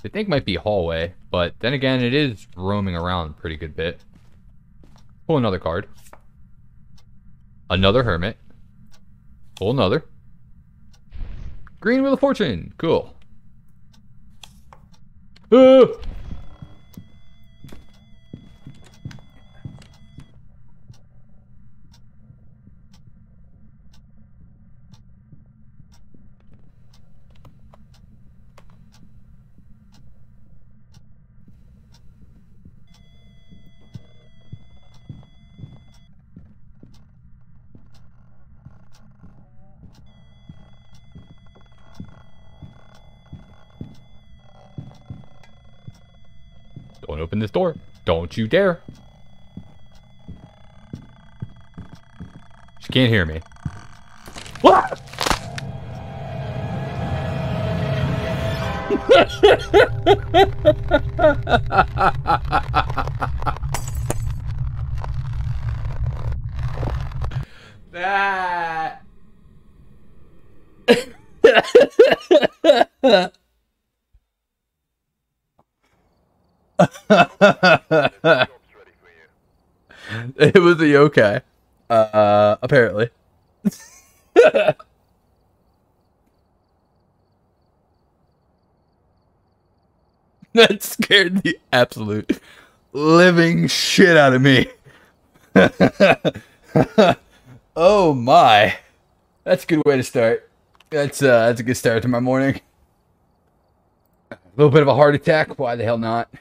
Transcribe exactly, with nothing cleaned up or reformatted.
I think might be hallway, but then again, it is roaming around a pretty good bit. Pull another card. Another hermit. Pull another. Green Wheel of Fortune. Cool. Uh! Don't open this door. Don't you dare. She can't hear me. What? That. It was a yokai. Uh, apparently. That scared the absolute living shit out of me. Oh my. That's a good way to start. That's uh that's a good start to my morning. A little bit of a heart attack. Why the hell not?